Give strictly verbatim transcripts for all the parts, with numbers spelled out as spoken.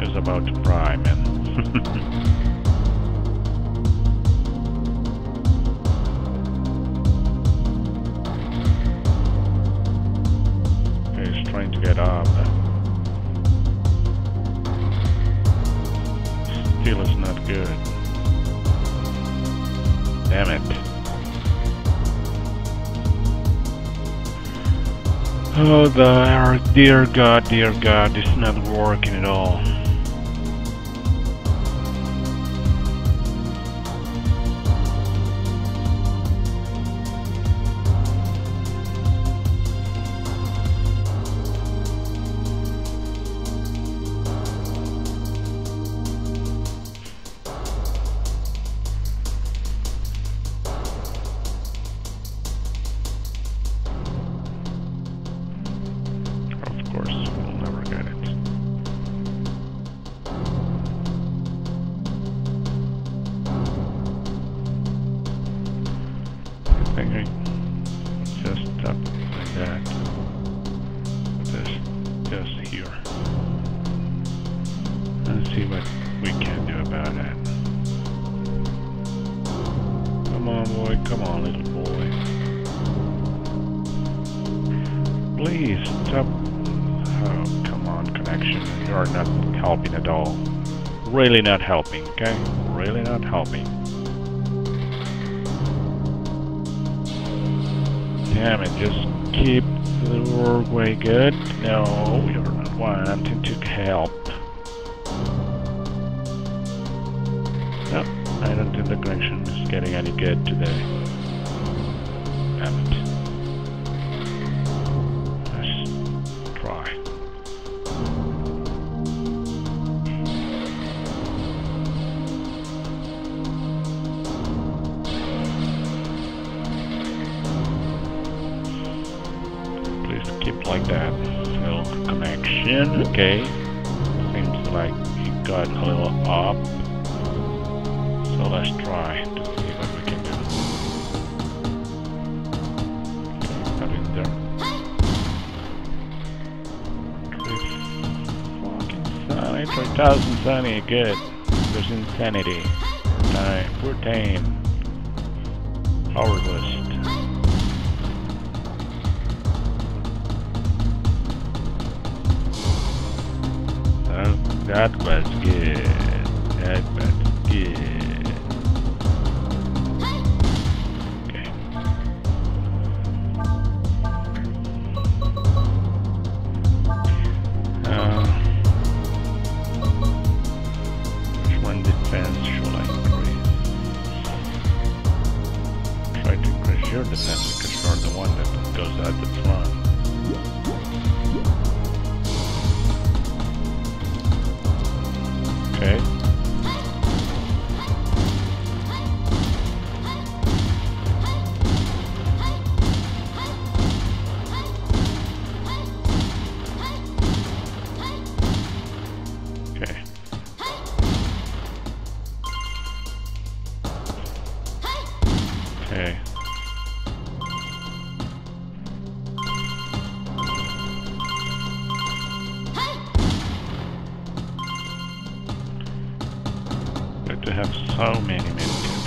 is about to fry, man. He's trying to get up. Still is not good. Damn it. Oh, the dear God, dear God, it's not working at all. Of course, we'll never get it. I think I just stop like that. Just, just here. Let's see what we can do about that. Come on, boy. Come on, little boy. Please stop. Oh, come on, connection. You are not helping at all. Really not helping, okay? Really not helping. Damn it, just keep the workway good. No, you're not wanting to help. No, I don't think the connection is getting any good today. Damn it. Keep like that. Little connection. Okay. Seems like it got a little up. So let's try to see what we can do. Got in there. Fucking sunny. three thousand sunny. Good. There's insanity. Nine. fourteen. Power list. That was good. That was good. Okay. Uh, which one defense should I increase? Try to increase your defense because you're the one that goes at the front. Okay. Okay. Okay. To have so many medkits.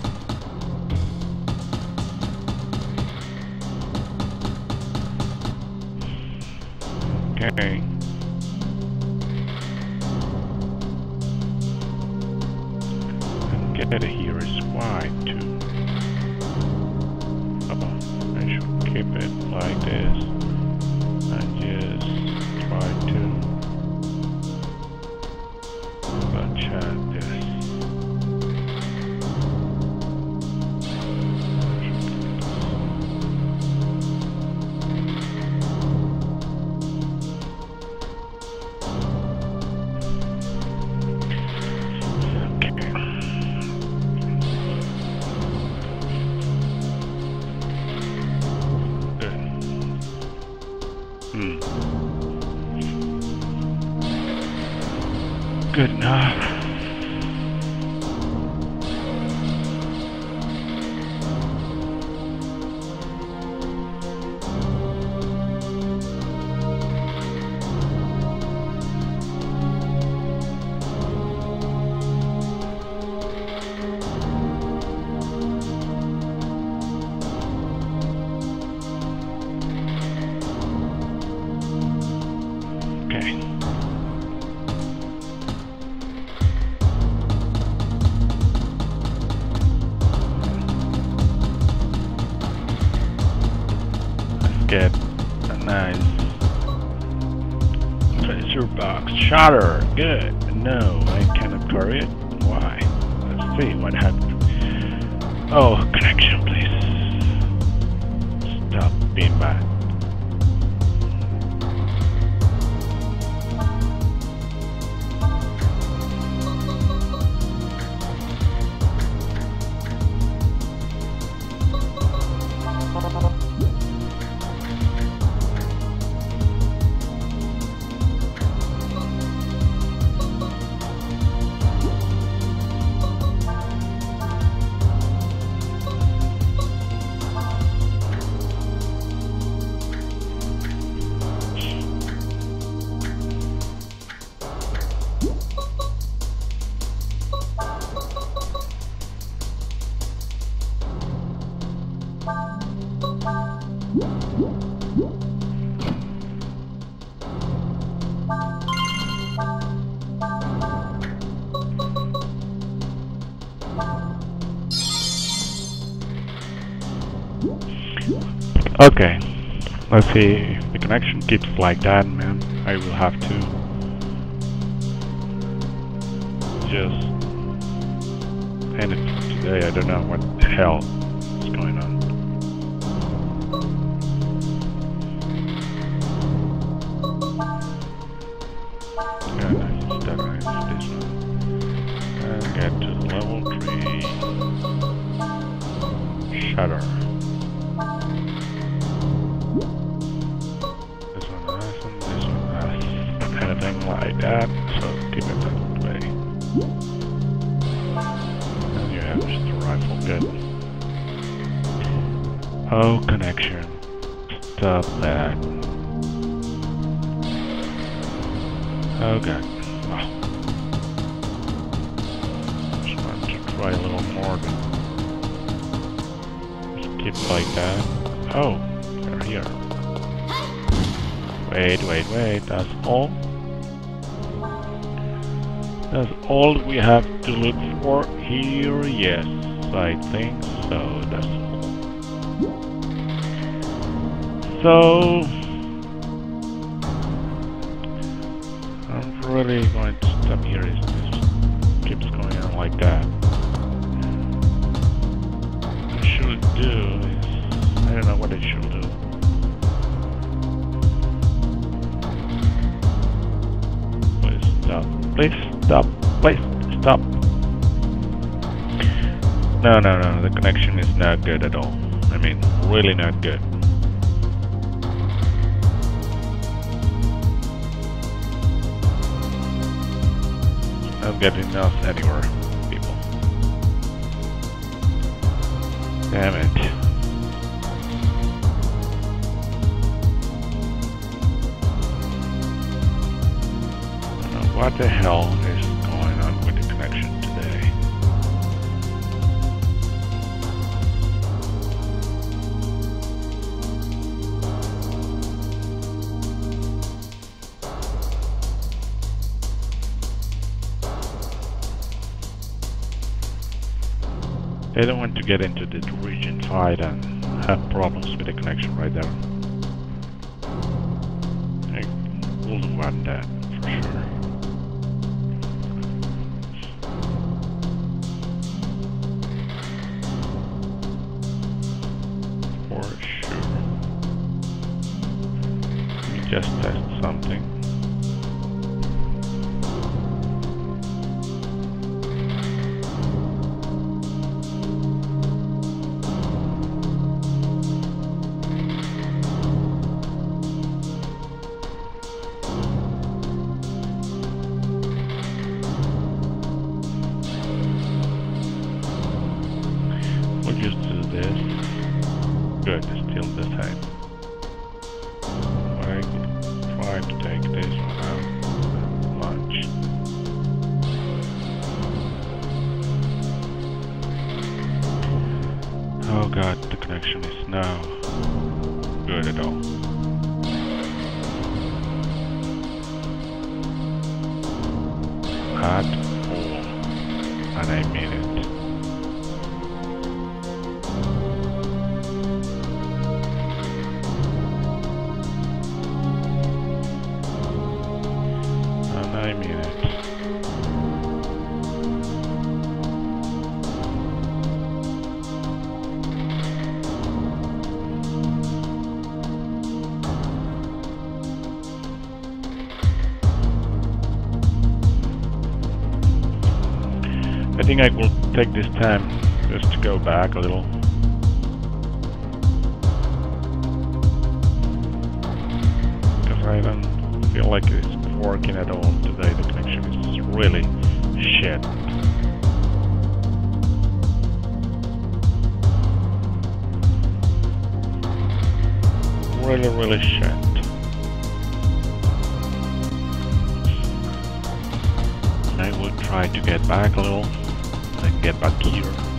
Okay. And get it here is wide too. Oh, I should keep it like this and just try to bunch out this. Hmm. Good enough. guys. Treasure box. Shutter. Good. No, I cannot carry it. Why? Let's see what happened. Oh, connection, please. Stop being bad. Okay, let's see if the connection keeps like that, man. I will have to just end it for today. I don't know what the hell is going on. Yeah, nice, that nice, this one. And get to level three. Shutter. Like that, so keep it that way. And you have just the rifle, good. Oh, connection. Stop that. Oh god. Oh. Just want to try a little more. Just keep like that. Oh, they're here. Wait, wait, wait, that's all? That's all we have to look for here, yes, I think so, that's all. So, I'm really going to stop here if this keeps going on like that. What I should do is, I don't know what I should do. Please stop, please. Stop, please, stop. No, no, no, the connection is not good at all. I mean, really not good. Not getting us anywhere, people. Damn it. What the hell is going on with the connection today? They don't want to get into the region fight and have problems with the connection right there. I wouldn't want that for sure. Just test something. We'll just do this. Good, it's still the same. Try to take this one out. Launch. Oh god, the connection is now good at all. At all. And I mean it. think I will take this time just to go back a little. Because I don't feel like it's working at all today. The connection is really shit. Really, really shit. I will try to get back a little and get back here.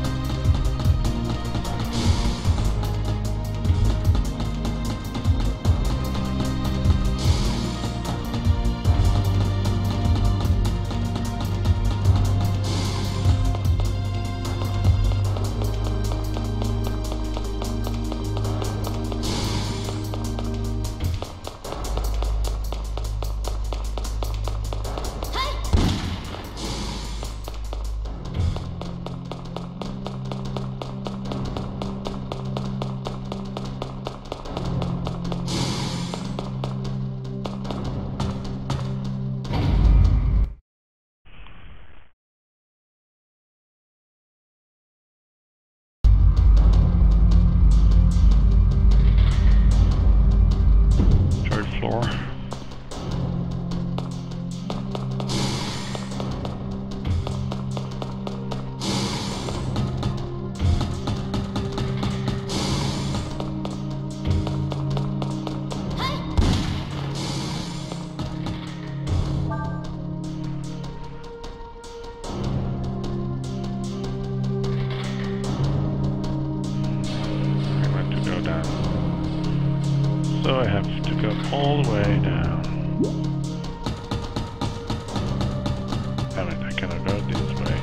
So I have to go all the way down. Damn it, I cannot go this way.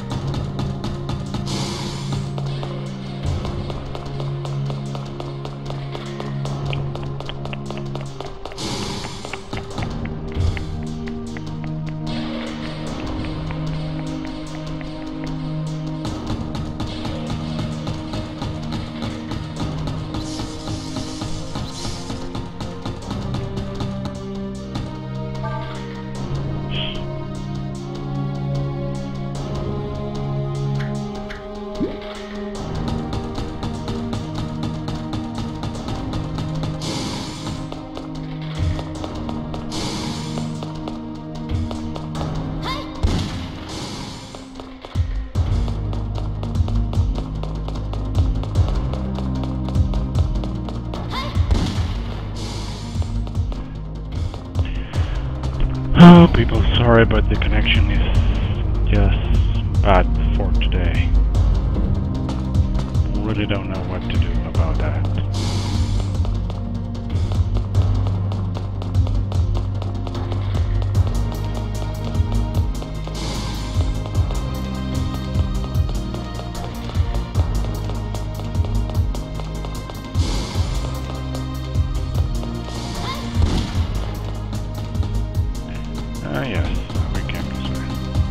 Oh, people, sorry, but the connection is just bad for today. Really don't know what to do about that. Ah, yes, we can this way.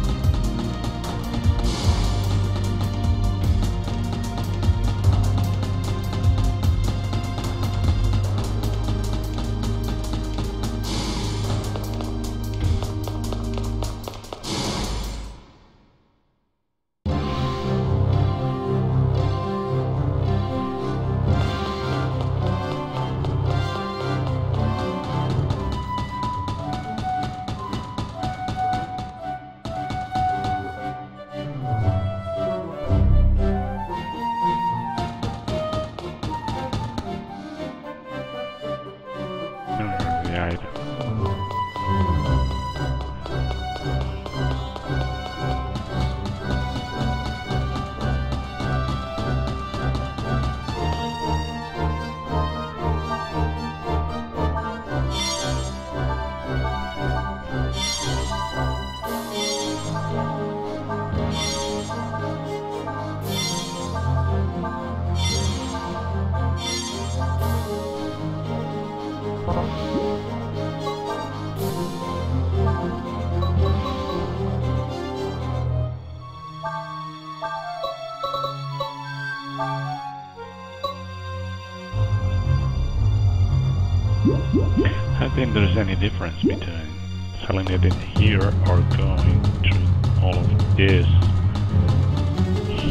I think there's any difference between selling it in here or going through all of this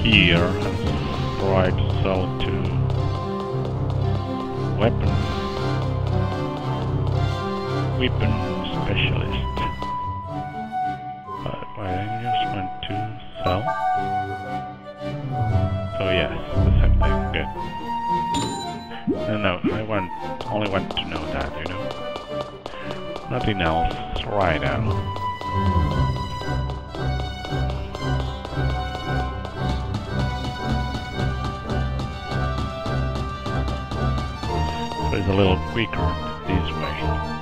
here and try to sell to weapon weapon specialist. But I just want to sell. So yes, the same thing. Good. No, no, I want only want to know that, you know. Nothing else right now. So it's a little quicker this way.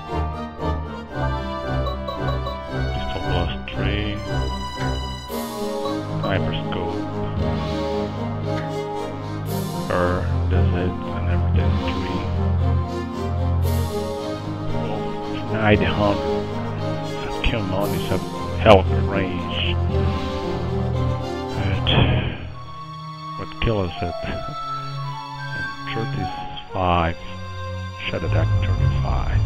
Pistol plus three. Hyperscope. Her does it and everything three. nine hundred. Come on, it's a hell of a range. But what kills it? thirty-five. Shadow attack thirty-five.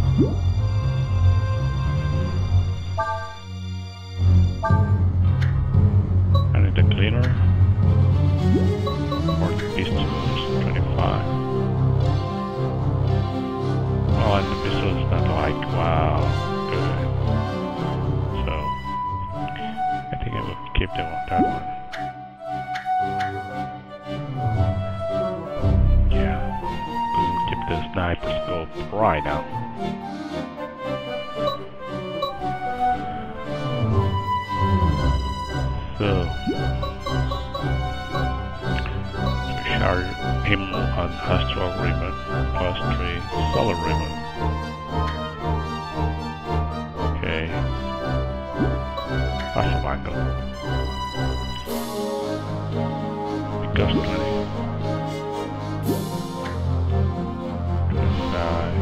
I need a cleaner. Or the pistols twenty-five. Oh, and the pistol is not like, wow, good. So, I think I will keep the one, that one. Yeah, we will keep the sniper scope right now. So, we charge him on Astral Ribbon, plus three Solar Ribbon. Okay. Awesome angle. Because twenty. twenty-five.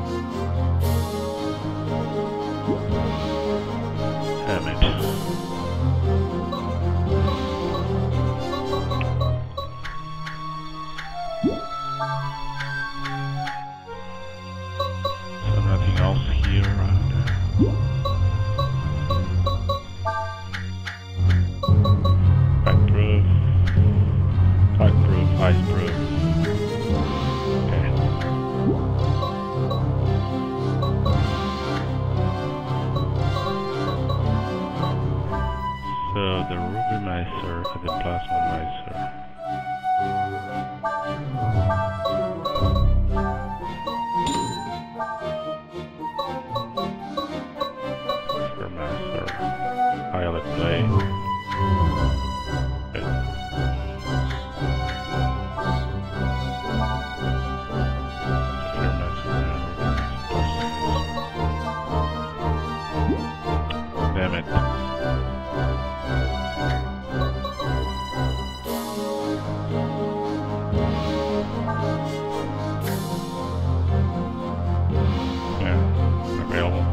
Damn it. So nothing else here around there. Backproof, fireproof, iceproof. Okay. So the Ruby Miser and the Plasma Miser. Pilot plane. Good. Damn it. Yeah, available.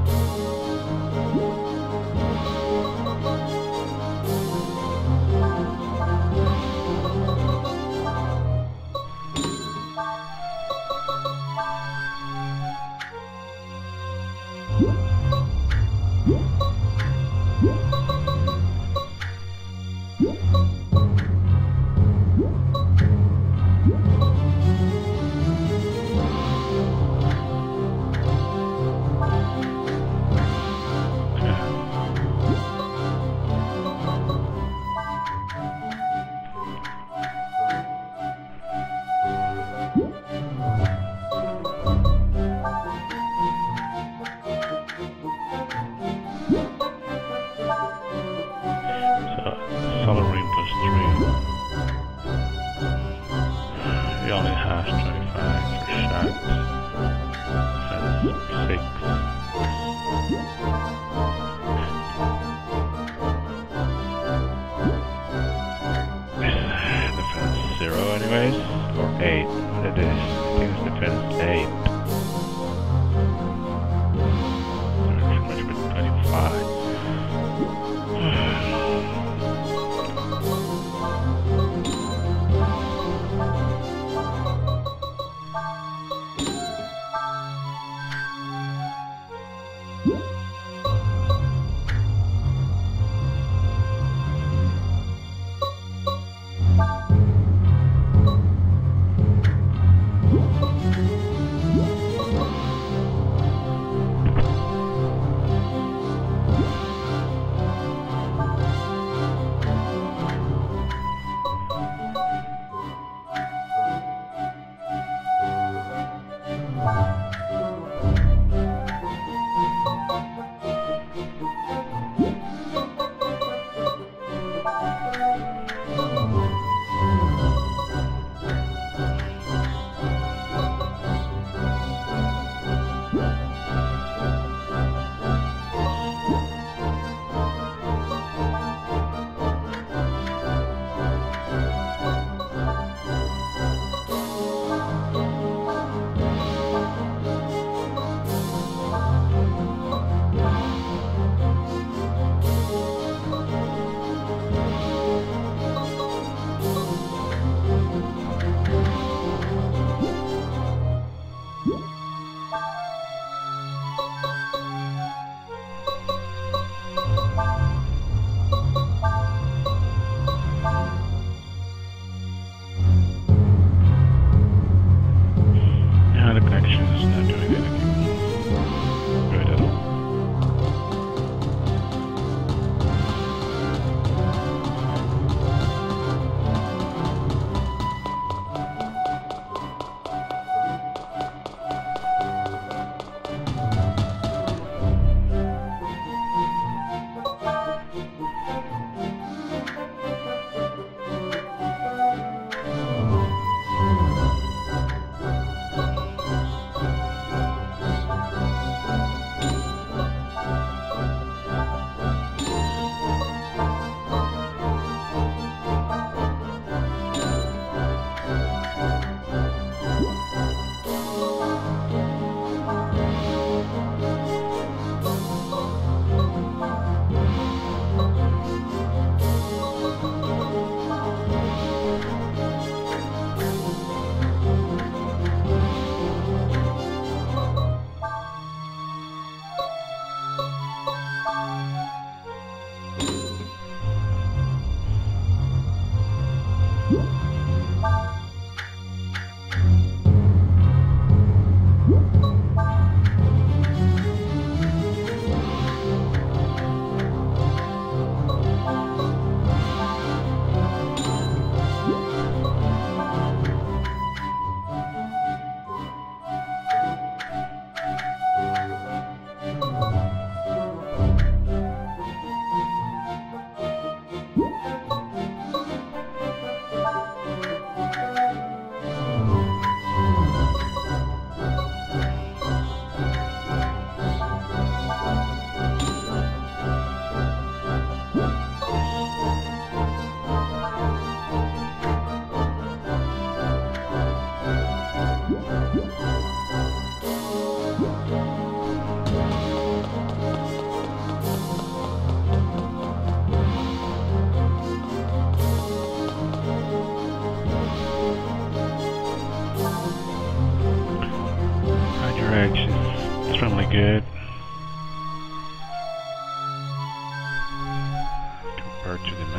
Solar Ring plus three. He only has twenty-five for shots. That's six. Defense zero anyways, or eight. What it is? I think it's defense eight. Much with twenty-five.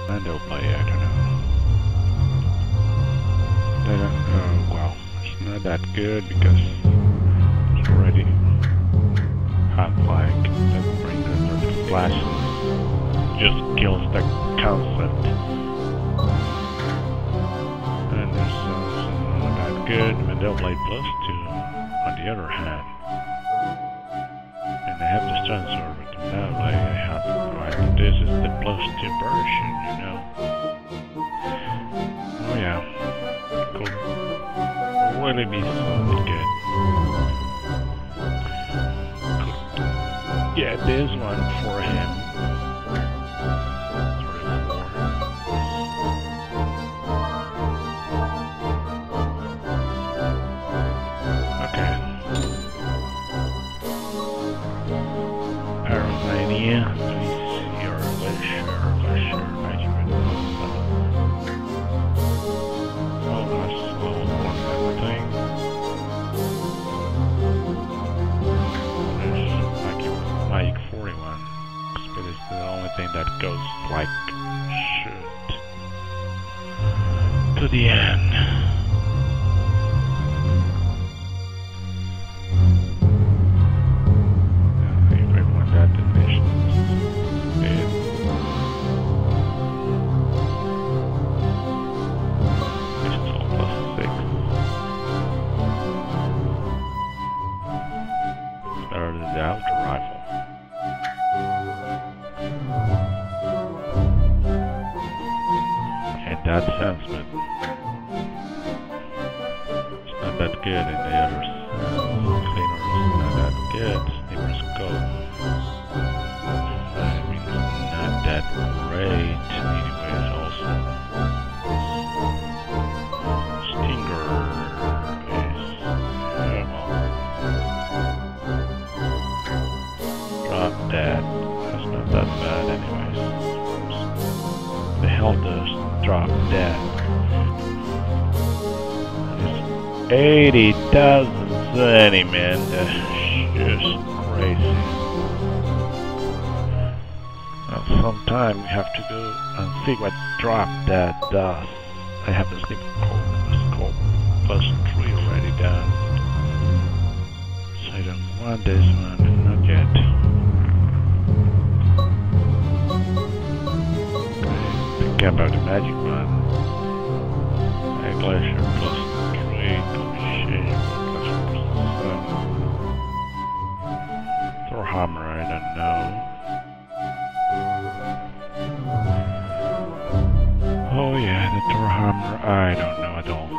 And they'll play, I don't know. They don't, uh, well, it's not that good because it's already hot like that brings the flashes. Just kills the concept. And there's uh, some not that good, but they'll play plus two on the other hand. And I have this transfer, but now I have right. This is the plus two version, you know. Oh yeah, could really be something good. Could get this one for him. thirty-four. Okay. Pyromania. That goes like shit to the end. Uh, if I want that division, it pistol plus six. Better than the auto rifle. That sense, but it's not that good in the others. Uh, cleaner is not that good. Sniper scope. I mean, it's not that great. Anyways, also. Stinger is, uh, well, drop that. That's not that bad, anyways. The hell does drop dead. It's eighty thousand zany, man. That's just crazy. Now, sometime we have to go and see what drop dead does. I have the sleep scope plus three already done. So I don't want this one, not yet. About the magic man. A glacier plus three, conversation plus seven. Thor hammer, I don't know. Oh yeah, the Thor hammer, I don't know at all.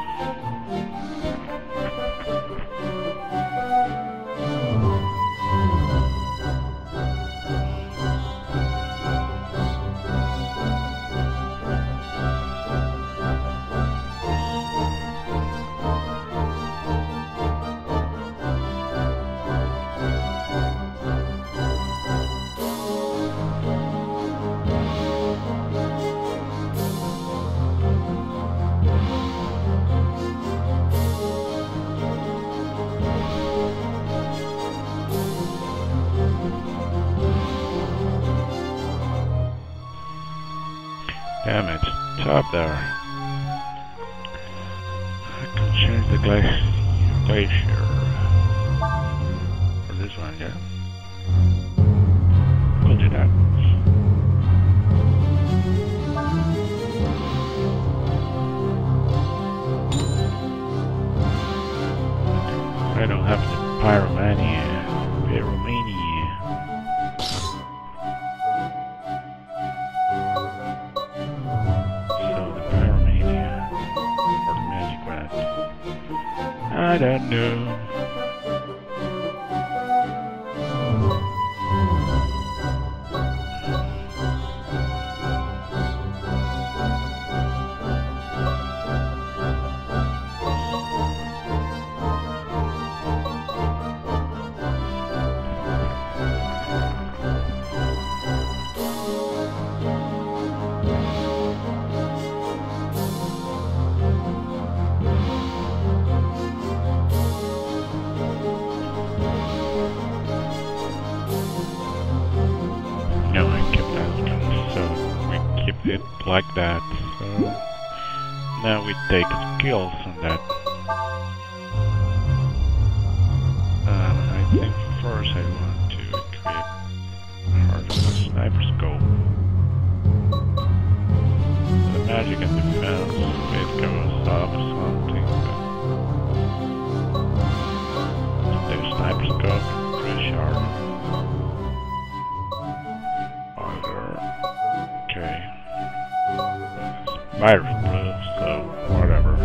Damn it, it's up there. I can change the glacier, glacier. For this one, yeah. We'll do that. I don't have the pyromania. Pyromania. I don't know. it like that. So now we take skills on that. Um, I think first I want to create part of the sniper scope. The magic and defense, it goes up or something. But the sniper scope, pretty sharp. Okay. Virus proof, so whatever.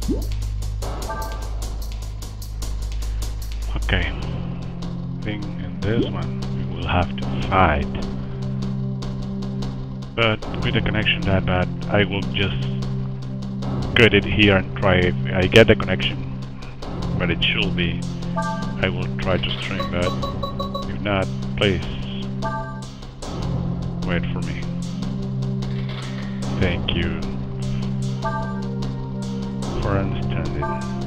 Okay, I think in this one we will have to fight. But with the connection that bad, I will just cut it here and try. If I get the connection where it should be, I will try to stream, but if not, please wait for me. Thank you for understanding.